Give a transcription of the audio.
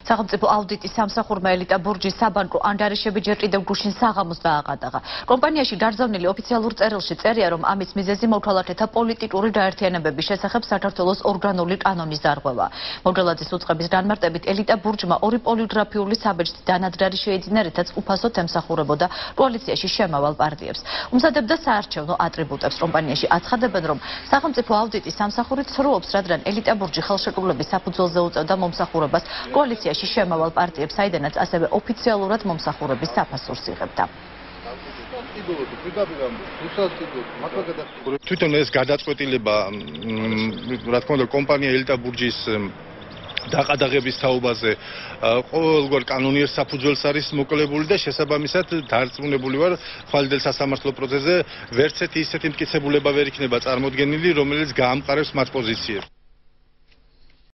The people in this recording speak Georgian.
სახელმწიფო აუდიტის სამსახურმა ელიტა ბურჯის საბანკო ანგარიშები ჯერ კიდევ გუშინ საღამოს დააყადაღა. კომპანიაში გაგზავნილი ოფიციალურ წერილში წერია, რომ ამის მიზეზი მოქალაქეთა პოლიტიკური გაერთიანებების შესახებ საქართველოს ორგანული კანონის დარღვევაა. მოგელაძის უწყების განმარტებით ელიტა ბურჯმა ორი პოლიგრაფიული საბეჭდი დანადგარი შეიძინა, რითაც უფასოდ ემსახურებოდა კოალიციაში შემავალ პარტიებს. უმზადებდა საარჩევნო ატრიბუტებს. კომპანიაში აცხადებენ, რომ სახელმწიფო აუდიტის სამსახური ცრუობს, რადგან ელიტა ბურჯი ხელშეკრულების საფუძველზე უწევდა მომსახურებას კოალიციაში შემავალ პარტიებს, საიდანაც ასევე ოფიციალურად მომსახურების საფასურს იღებდა. თვითონ ეს გადაწყვეტილება, რა თქმა უნდა, კომპანია ელიტა ბურჯის დაყადაღების თაობაზე ყოველგვარ კანონიერ საფუძველს არის მოკლებული და შესაბამისად დარწმუნებული ვარ, ხვალინდელ სასამართლო პროცესზე ვერცერთი ისეთი მტკიცებულება ვერ იქნება წარმოდგენილი, რომელიც გაამყარებს მათ პოზიციებს.